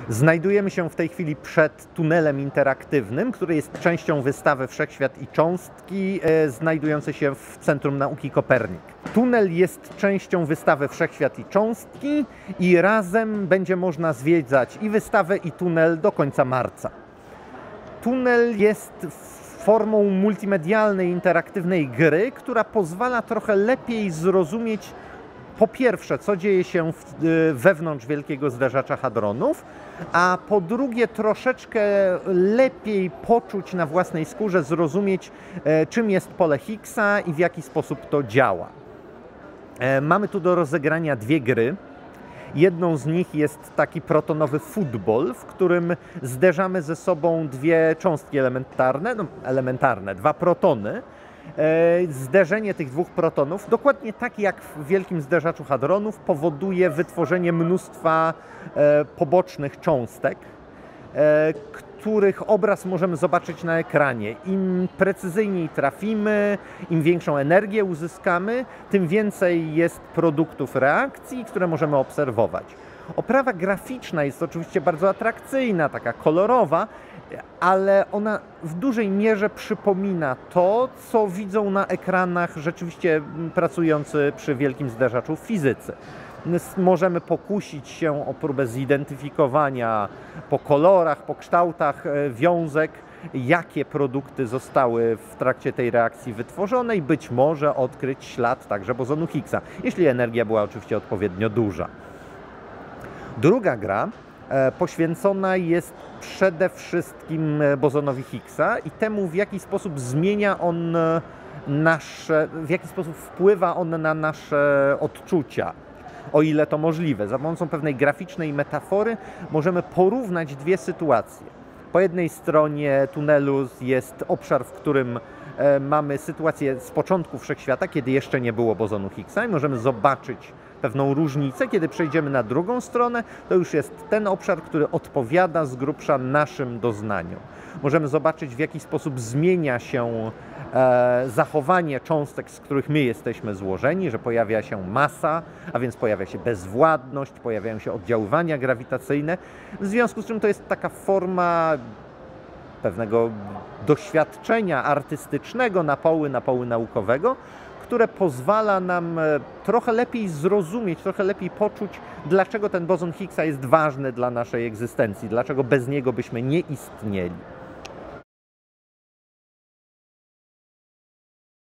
Znajdujemy się w tej chwili przed tunelem interaktywnym, który jest częścią wystawy Wszechświat i cząstki, znajdującej się w Centrum Nauki Kopernik. Tunel jest częścią wystawy Wszechświat i cząstki i razem będzie można zwiedzać i wystawę, i tunel do końca marca. Tunel jest formą multimedialnej, interaktywnej gry, która pozwala trochę lepiej zrozumieć, po pierwsze, co dzieje się wewnątrz Wielkiego Zderzacza Hadronów, a po drugie, troszeczkę lepiej poczuć na własnej skórze, zrozumieć, czym jest pole Higgsa i w jaki sposób to działa. Mamy tu do rozegrania dwie gry. Jedną z nich jest taki protonowy futbol, w którym zderzamy ze sobą dwie cząstki elementarne, dwa protony. Zderzenie tych dwóch protonów, dokładnie tak jak w Wielkim Zderzaczu Hadronów, powoduje wytworzenie mnóstwa pobocznych cząstek, których obraz możemy zobaczyć na ekranie. Im precyzyjniej trafimy, im większą energię uzyskamy, tym więcej jest produktów reakcji, które możemy obserwować. Oprawa graficzna jest oczywiście bardzo atrakcyjna, taka kolorowa, ale ona w dużej mierze przypomina to, co widzą na ekranach rzeczywiście pracujący przy Wielkim Zderzaczu fizycy. Możemy pokusić się o próbę zidentyfikowania po kolorach, po kształtach wiązek, jakie produkty zostały w trakcie tej reakcji wytworzone i być może odkryć ślad także bozonu Higgsa, jeśli energia była oczywiście odpowiednio duża. Druga gra poświęcona jest przede wszystkim bozonowi Higgsa i temu, w jaki sposób zmienia on w jaki sposób wpływa on na nasze odczucia, o ile to możliwe. Za pomocą pewnej graficznej metafory możemy porównać dwie sytuacje. Po jednej stronie tunelu jest obszar, w którym mamy sytuację z początku Wszechświata, kiedy jeszcze nie było bozonu Higgsa i możemy zobaczyć pewną różnicę. Kiedy przejdziemy na drugą stronę, to już jest ten obszar, który odpowiada z grubsza naszym doznaniom. Możemy zobaczyć, w jaki sposób zmienia się zachowanie cząstek, z których my jesteśmy złożeni, że pojawia się masa, a więc pojawia się bezwładność, pojawiają się oddziaływania grawitacyjne. W związku z czym to jest taka forma pewnego doświadczenia artystycznego, napoły naukowego, które pozwala nam trochę lepiej zrozumieć, trochę lepiej poczuć, dlaczego ten bozon Higgsa jest ważny dla naszej egzystencji, dlaczego bez niego byśmy nie istnieli.